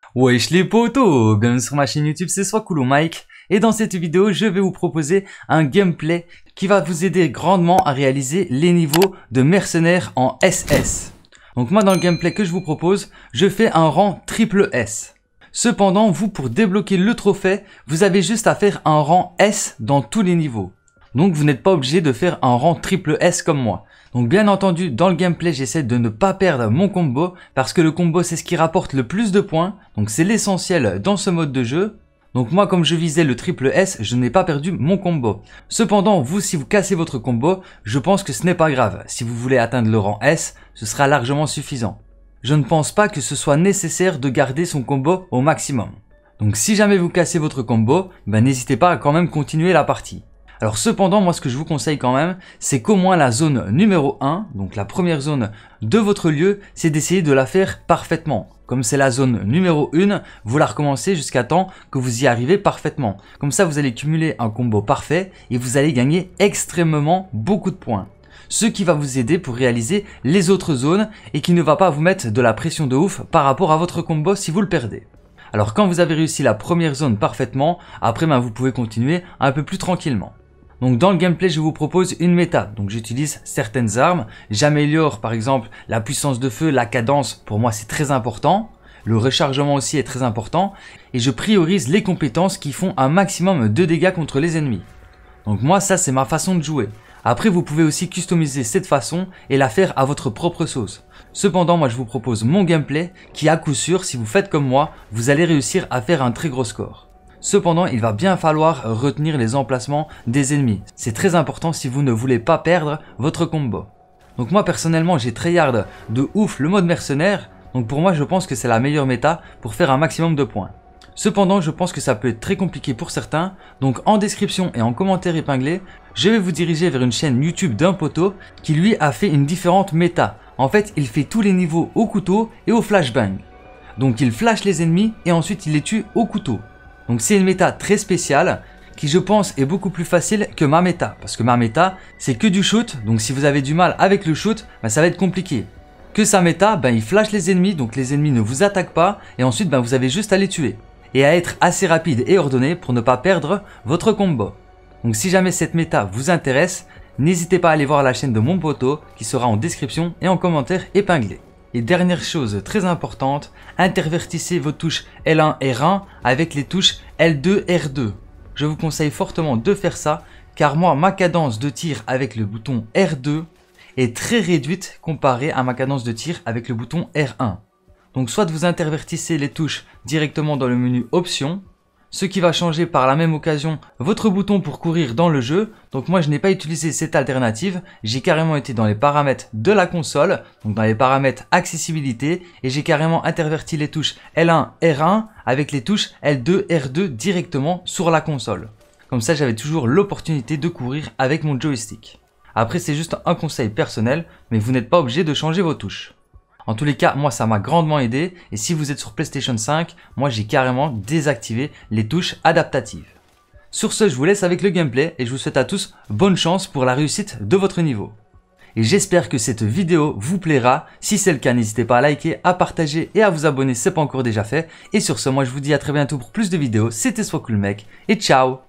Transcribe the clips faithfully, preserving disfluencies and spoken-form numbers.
Wesh les potos, bienvenue sur ma chaîne YouTube, c'est Swacoolo Mike. Et dans cette vidéo, je vais vous proposer un gameplay qui va vous aider grandement à réaliser les niveaux de mercenaires en S S. Donc moi dans le gameplay que je vous propose, je fais un rang triple S. Cependant, vous pour débloquer le trophée, vous avez juste à faire un rang S dans tous les niveaux. Donc vous n'êtes pas obligé de faire un rang triple S comme moi. Donc bien entendu, dans le gameplay, j'essaie de ne pas perdre mon combo parce que le combo c'est ce qui rapporte le plus de points. Donc c'est l'essentiel dans ce mode de jeu. Donc moi comme je visais le triple S, je n'ai pas perdu mon combo. Cependant, vous si vous cassez votre combo, je pense que ce n'est pas grave. Si vous voulez atteindre le rang S, ce sera largement suffisant. Je ne pense pas que ce soit nécessaire de garder son combo au maximum. Donc si jamais vous cassez votre combo, ben n'hésitez pas à quand même continuer la partie. Alors cependant, moi ce que je vous conseille quand même, c'est qu'au moins la zone numéro un, donc la première zone de votre lieu, c'est d'essayer de la faire parfaitement. Comme c'est la zone numéro un, vous la recommencez jusqu'à temps que vous y arrivez parfaitement. Comme ça, vous allez cumuler un combo parfait et vous allez gagner extrêmement beaucoup de points. Ce qui va vous aider pour réaliser les autres zones et qui ne va pas vous mettre de la pression de ouf par rapport à votre combo si vous le perdez. Alors quand vous avez réussi la première zone parfaitement, après ben, vous pouvez continuer un peu plus tranquillement. Donc dans le gameplay, je vous propose une méta. Donc j'utilise certaines armes. J'améliore par exemple la puissance de feu, la cadence. Pour moi, c'est très important. Le rechargement aussi est très important. Et je priorise les compétences qui font un maximum de dégâts contre les ennemis. Donc moi, ça c'est ma façon de jouer. Après, vous pouvez aussi customiser cette façon et la faire à votre propre sauce. Cependant, moi je vous propose mon gameplay qui à coup sûr, si vous faites comme moi, vous allez réussir à faire un très gros score. Cependant, il va bien falloir retenir les emplacements des ennemis. C'est très important si vous ne voulez pas perdre votre combo. Donc moi personnellement, j'ai tryhard de ouf le mode mercenaire. Donc pour moi, je pense que c'est la meilleure méta pour faire un maximum de points. Cependant, je pense que ça peut être très compliqué pour certains. Donc en description et en commentaire épinglé, je vais vous diriger vers une chaîne YouTube d'un poteau qui lui a fait une différente méta. En fait, il fait tous les niveaux au couteau et au flashbang. Donc il flash les ennemis et ensuite il les tue au couteau. Donc c'est une méta très spéciale qui je pense est beaucoup plus facile que ma méta. Parce que ma méta c'est que du shoot, donc si vous avez du mal avec le shoot, ben, ça va être compliqué. Que sa méta, ben, il flash les ennemis, donc les ennemis ne vous attaquent pas et ensuite ben, vous avez juste à les tuer. Et à être assez rapide et ordonné pour ne pas perdre votre combo. Donc si jamais cette méta vous intéresse, n'hésitez pas à aller voir la chaîne de mon poteau qui sera en description et en commentaire épinglé. Et dernière chose très importante, intervertissez vos touches L un R un avec les touches L deux R deux. Je vous conseille fortement de faire ça car moi ma cadence de tir avec le bouton R deux est très réduite comparée à ma cadence de tir avec le bouton R un. Donc soit vous intervertissez les touches directement dans le menu options, ce qui va changer par la même occasion votre bouton pour courir dans le jeu. Donc moi je n'ai pas utilisé cette alternative, j'ai carrément été dans les paramètres de la console, donc dans les paramètres accessibilité, et j'ai carrément interverti les touches L un R un avec les touches L deux R deux directement sur la console. Comme ça j'avais toujours l'opportunité de courir avec mon joystick. Après c'est juste un conseil personnel, mais vous n'êtes pas obligé de changer vos touches. En tous les cas, moi ça m'a grandement aidé et si vous êtes sur PlayStation cinq, moi j'ai carrément désactivé les touches adaptatives. Sur ce, je vous laisse avec le gameplay et je vous souhaite à tous bonne chance pour la réussite de votre niveau. Et j'espère que cette vidéo vous plaira. Si c'est le cas, n'hésitez pas à liker, à partager et à vous abonner si ce n'est pas encore déjà fait. Et sur ce, moi je vous dis à très bientôt pour plus de vidéos. C'était Swacoolo Mike et ciao.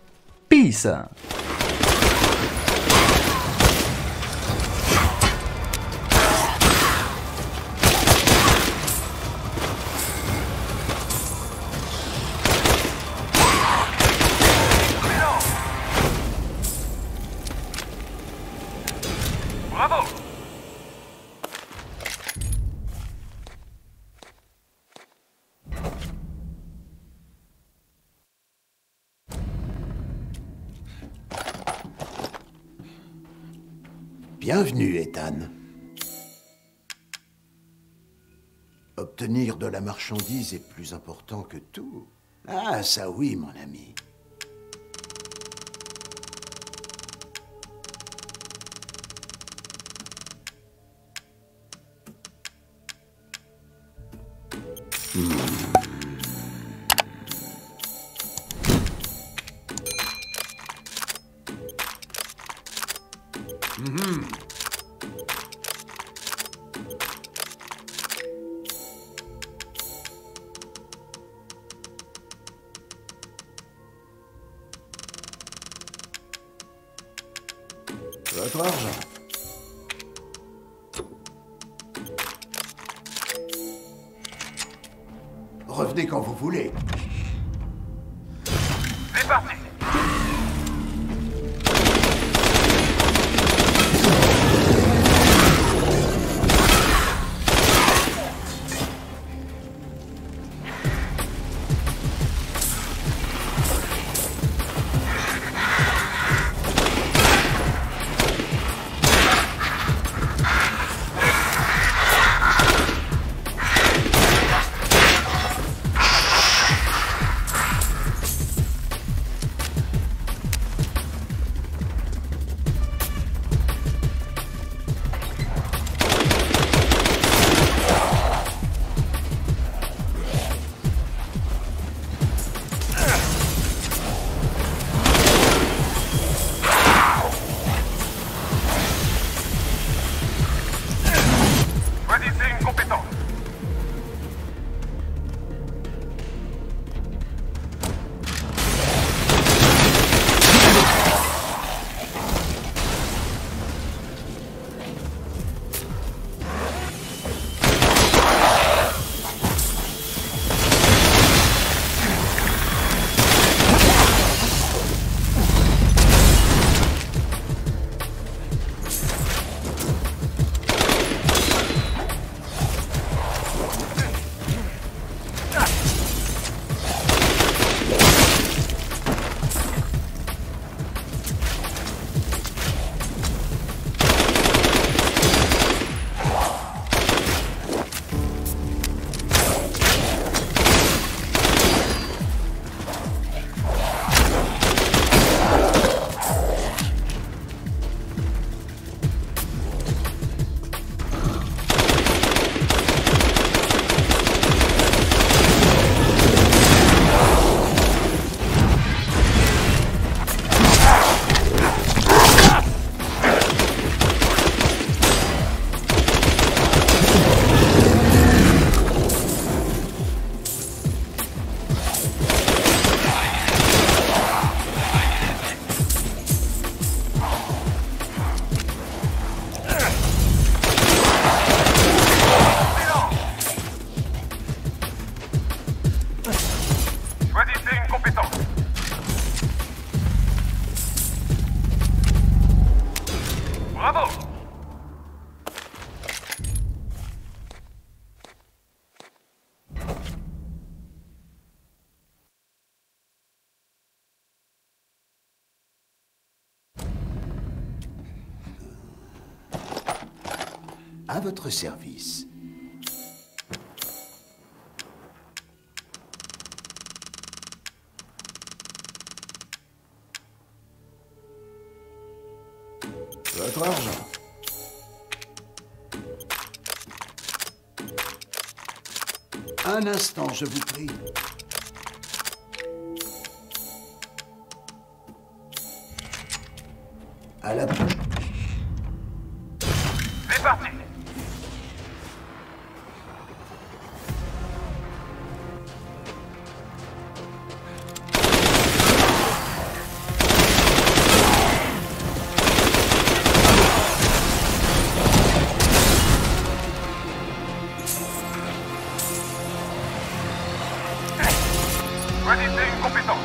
Peace. Bravo! Bienvenue, Ethan. Obtenir de la marchandise est plus important que tout. Ah, ça oui, mon ami. Mm-hmm. Votre argent. Revenez quand vous voulez. C'est parti. À votre service. Votre argent. Un instant, je vous prie. À la bouche. C'est parti. Choisissez une compétence.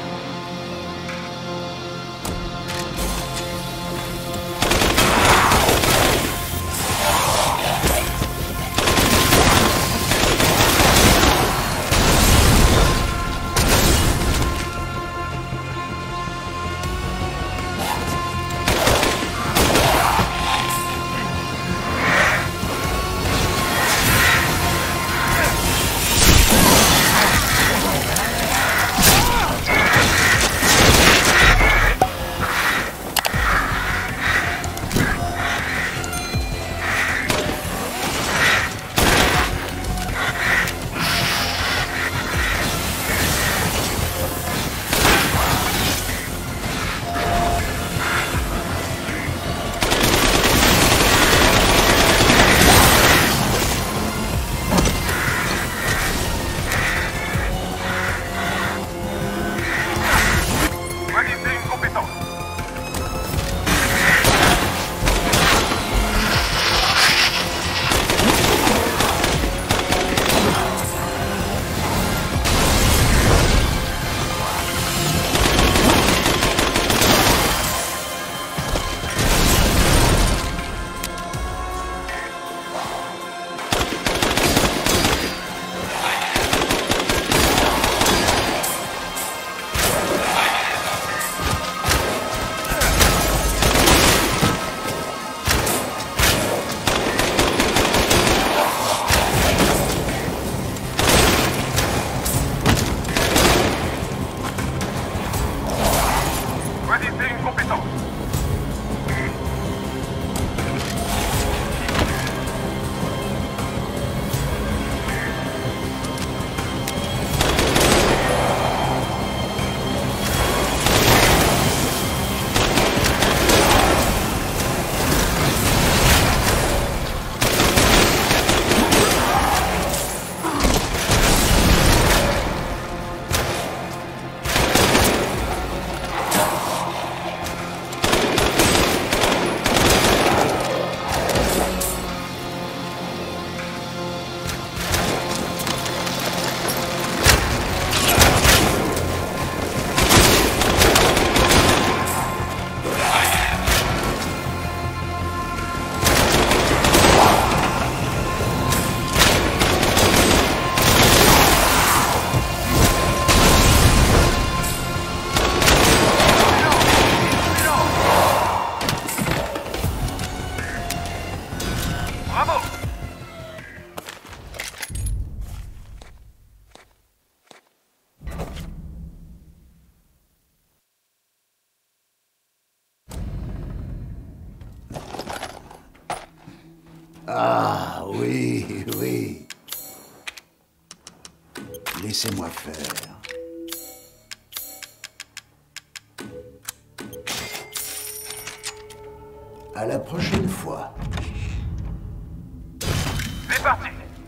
Ah, oui, oui. Laissez-moi faire. À la prochaine fois. C'est parti.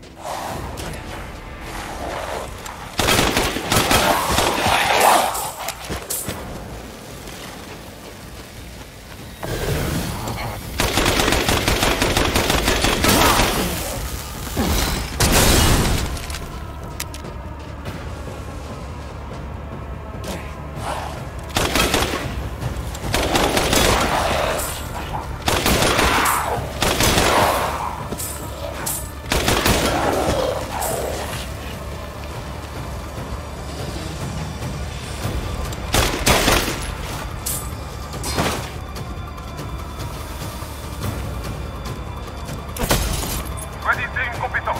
Choisissez une compétence.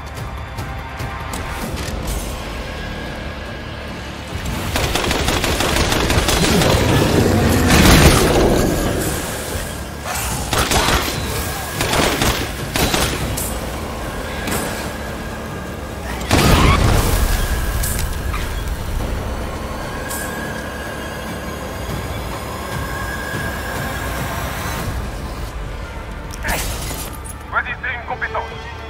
Choisissez une compétence.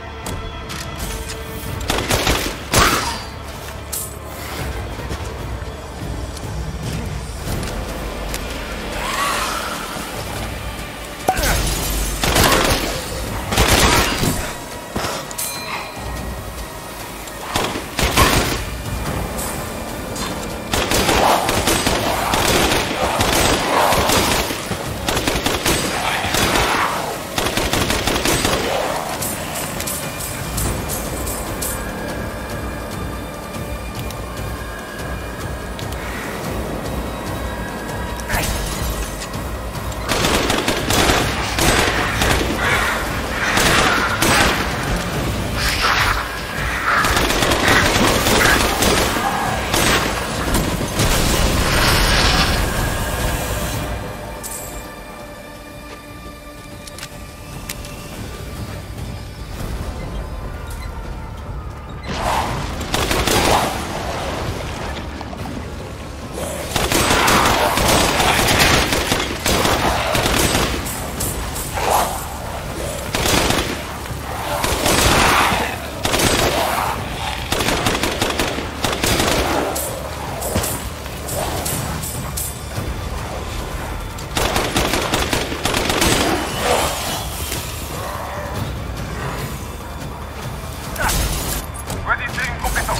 Choisissez une compétence.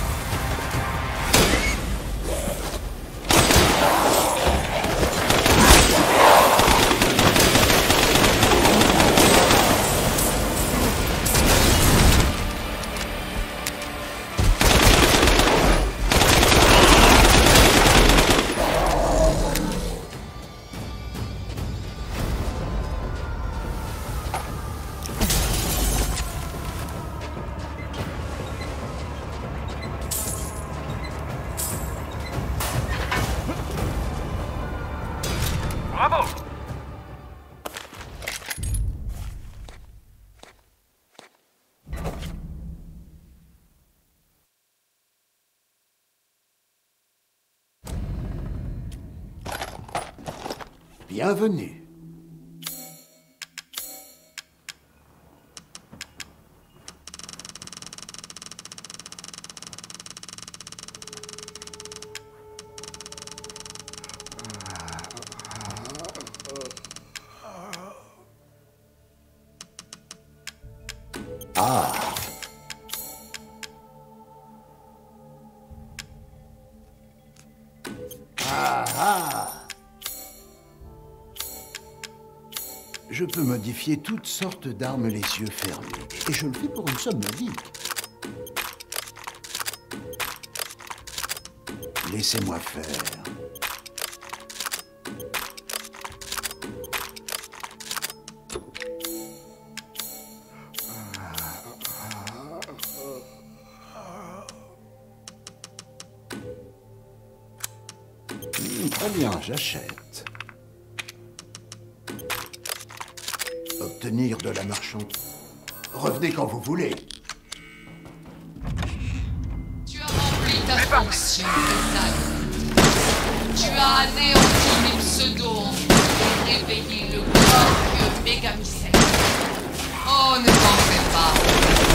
Bravo! Bienvenue. Ah. Ah ah. Je peux modifier toutes sortes d'armes les yeux fermés. Et je le fais pour une somme modique. Laissez-moi faire. Très bien, j'achète. Obtenir de la marchandise. Revenez quand vous voulez. Tu as rempli ta fonction, Ethan. Tu as anéanti mes pseudos et réveillé le glorieux Mégamycène. Oh, ne t'en fais pas.